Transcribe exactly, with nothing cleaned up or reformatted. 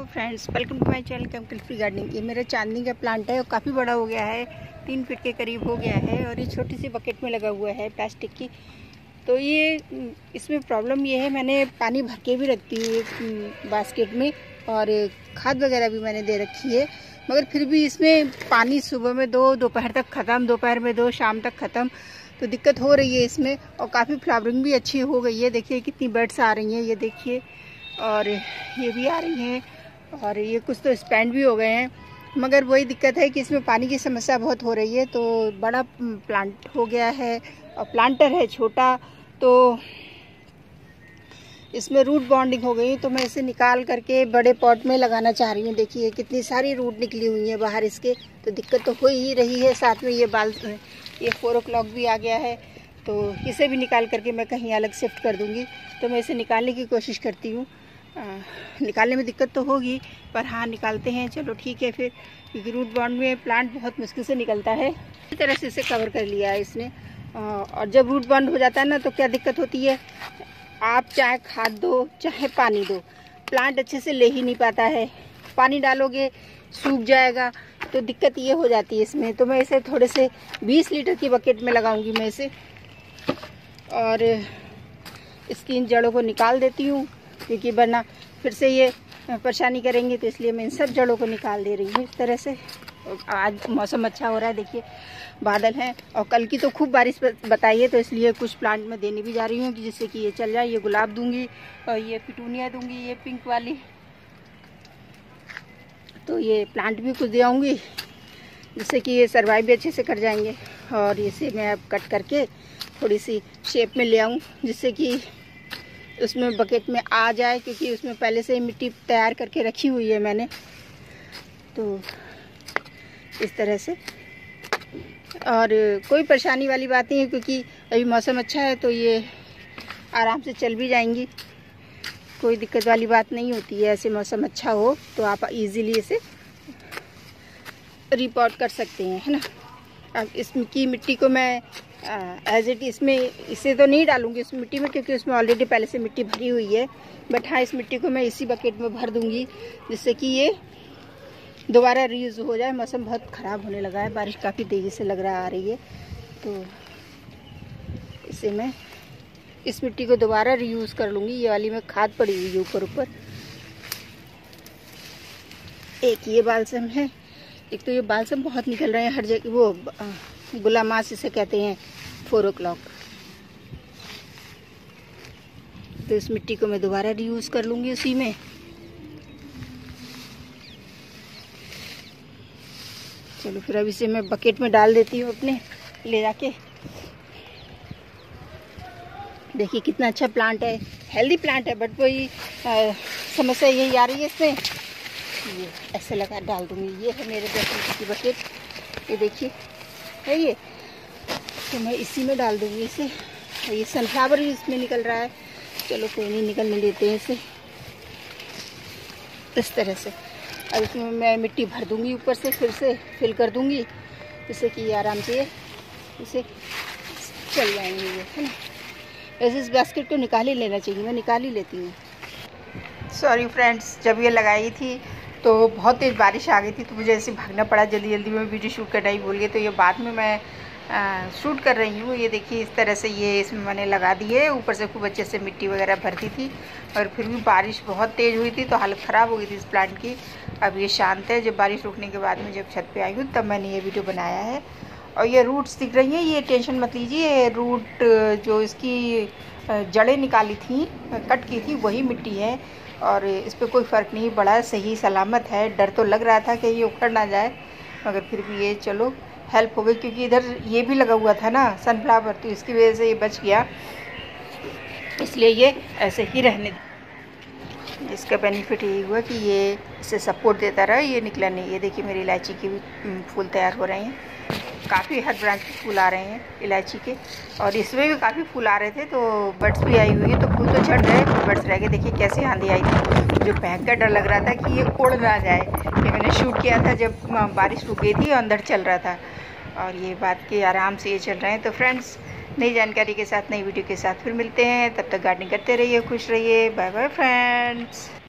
Friends, welcome to my channel chemical free gardening. ये मेरा चांदनी का प्लांट है और काफ़ी बड़ा हो गया है, तीन फीट के करीब हो गया है और ये छोटी सी बकेट में लगा हुआ है प्लास्टिक की। तो ये इसमें प्रॉब्लम ये है, मैंने पानी भर के भी रखती हूँ बास्केट में और खाद वगैरह भी मैंने दे रखी है, मगर फिर भी इसमें पानी सुबह में दो, दोपहर तक ख़त्म, दोपहर में दो, शाम तक ख़त्म। तो दिक्कत हो रही है इसमें। और काफ़ी फ्लावरिंग भी अच्छी हो गई है। देखिए कितनी बर्ड्स आ रही हैं, ये देखिए, और ये भी आ रही हैं और ये कुछ तो स्पैंड भी हो गए हैं। मगर वही दिक्कत है कि इसमें पानी की समस्या बहुत हो रही है। तो बड़ा प्लांट हो गया है और प्लांटर है छोटा, तो इसमें रूट बॉन्डिंग हो गई। तो मैं इसे निकाल करके बड़े पॉट में लगाना चाह रही हूँ। देखिए कितनी सारी रूट निकली हुई है बाहर इसके। तो दिक्कत तो हो ही रही है। साथ में ये बाल ये फोर ओ क्लॉक भी आ गया है, तो इसे भी निकाल करके मैं कहीं अलग शिफ्ट कर दूँगी। तो मैं इसे निकालने की कोशिश करती हूँ। निकालने में दिक्कत तो होगी, पर हाँ निकालते हैं। चलो ठीक है फिर, क्योंकि रूट बॉन्ड में प्लांट बहुत मुश्किल से निकलता है। इस तरह से इसे कवर कर लिया है इसने। और जब रूट बॉन्ड हो जाता है ना, तो क्या दिक्कत होती है, आप चाहे खाद दो चाहे पानी दो, प्लांट अच्छे से ले ही नहीं पाता है। पानी डालोगे सूख जाएगा, तो दिक्कत ये हो जाती है इसमें। तो मैं इसे थोड़े से बीस लीटर की बकेट में लगाऊंगी मैं इसे, और इसकी इन जड़ों को निकाल देती हूँ, क्योंकि वरना फिर से ये परेशानी करेंगे। तो इसलिए मैं इन सब जड़ों को निकाल दे रही हूँ इस तरह से। आज मौसम अच्छा हो रहा है, देखिए बादल हैं, और कल की तो खूब बारिश बताई है। तो इसलिए कुछ प्लांट मैं देने भी जा रही हूँ कि जिससे कि ये चल जाए। ये गुलाब दूंगी और ये पिटूनिया दूंगी, ये पिंक वाली। तो ये प्लांट भी कुछ दे आऊँगी, जिससे कि ये सर्वाइव भी अच्छे से कर जाएंगे। और इसे मैं अब कट करके थोड़ी सी शेप में ले आऊँ, जिससे कि उसमें बकेट में आ जाए, क्योंकि उसमें पहले से ही मिट्टी तैयार करके रखी हुई है मैंने। तो इस तरह से, और कोई परेशानी वाली बात नहीं है, क्योंकि अभी मौसम अच्छा है तो ये आराम से चल भी जाएंगी। कोई दिक्कत वाली बात नहीं होती है। ऐसे मौसम अच्छा हो तो आप इजीली इसे रिपोर्ट कर सकते हैं, है ना। अब इसकी मिट्टी को मैं एज इट इसमें इसे तो नहीं डालूंगी इस मिट्टी में, क्योंकि उसमें ऑलरेडी पहले से मिट्टी भरी हुई है। बट हाँ, इस मिट्टी को मैं इसी बकेट में भर दूंगी, जिससे कि ये दोबारा रीयूज हो जाए। मौसम बहुत ख़राब होने लगा है, बारिश काफ़ी तेज़ी से लग रहा आ रही है। तो इसे मैं इस मिट्टी को दोबारा रीयूज कर लूँगी। ये वाली में खाद पड़ी हुई है ऊपर ऊपर। एक ये बालसम है, एक तो ये बालसम बहुत निकल रहे हैं हर जगह। वो गुलामास इसे कहते हैं, फोर ओ क्लॉक। तो इस मिट्टी को मैं दोबारा रीयूज कर लूँगी उसी में। चलो फिर अब इसे मैं बकेट में डाल देती हूँ अपने ले जाके। देखिए कितना अच्छा प्लांट है, हेल्दी प्लांट है। बट वही समस्या यही आ रही है इसमें। ये ऐसे लगा डाल दूँगी। ये है मेरे दस लीटर की बकेट, ये देखिए है ये। तो मैं इसी में डाल दूँगी इसे। ये सनफ्लावर ही इसमें निकल रहा है। चलो कोई नहीं, निकलने देते हैं इसे इस तरह से। अब इसमें मैं मिट्टी भर दूँगी ऊपर से, फिर से फिल कर दूँगी, जिससे कि आराम से इसे चल जाएंगे ये, है ना। वैसे इस बास्केट को निकाल ही लेना चाहिए, मैं निकाल ही लेती हूँ। सॉरी फ्रेंड्स, जब ये लगाई थी तो बहुत तेज़ बारिश आ गई थी, तो मुझे ऐसे भागना पड़ा। जल्दी जल्दी में वीडियो शूट करना ही भूल गई। तो ये बाद में मैं आ, शूट कर रही हूँ। ये देखिए इस तरह से ये इसमें मैंने लगा दी है। ऊपर से खूब अच्छे से मिट्टी वगैरह भरती थी, और फिर भी बारिश बहुत तेज़ हुई थी, तो हालत ख़राब हो गई थी इस प्लांट की। अब ये शांत है। जब बारिश रुकने के बाद में जब छत पे आई हूँ, तब मैंने ये वीडियो बनाया है। और ये रूट्स दिख रही हैं, ये टेंशन मत लीजिए। रूट जो इसकी जड़ें निकाली थी, कट की थी, वही मिट्टी है, और इस पर कोई फ़र्क नहीं पड़ा, सही सलामत है। डर तो लग रहा था कि ये उखड़ ना जाए, मगर फिर भी ये चलो हेल्प हो गई, क्योंकि इधर ये भी लगा हुआ था ना सनफ्लावर, तो इसकी वजह से ये बच गया। इसलिए ये ऐसे ही रहने, इसका बेनिफिट यही हुआ कि ये इसे सपोर्ट देता रहा, ये निकला नहीं। ये देखिए मेरी इलायची के भी फूल तैयार हो रहे हैं, काफ़ी हर ब्रांच पे फूल आ रहे हैं इलायची के, और इसमें भी काफ़ी फूल आ रहे थे। तो बर्ड्स भी आई हुई है, तो फूल तो झड़ रहे हैं, बर्ड्स रह गए। देखिए कैसे आंधी आई थी, जो महक का डर लग रहा था कि ये उड़ ना जाए। ये मैंने शूट किया था जब बारिश रुक गई थी और अंदर चल रहा था, और ये बात के आराम से ये चल रहे हैं। तो फ्रेंड्स, नई जानकारी के साथ, नई वीडियो के साथ फिर मिलते हैं। तब तक गार्डनिंग करते रहिए, खुश रहिए। Bye bye friends.